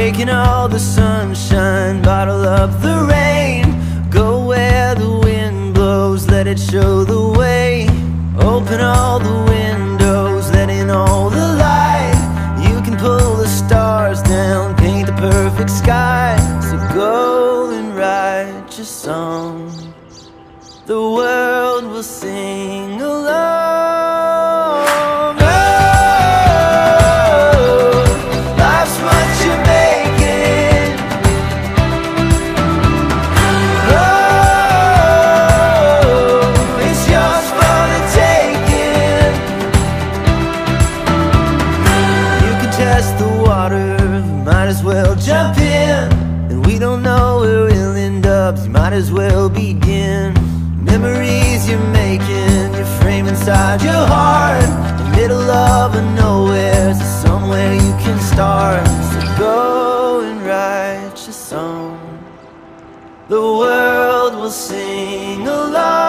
taking all the sunshine, bottle up the rain. Go where the wind blows, let it show the way. Open all the windows, let in all the light. You can pull the stars down, paint the perfect sky. So go and write your song, the world will sing along. Might as well jump in, and we don't know where we'll end up, so you might as well begin. Memories you're making, you frame inside your heart. In the middle of a nowhere, so somewhere you can start. So go and write your song, the world will sing along.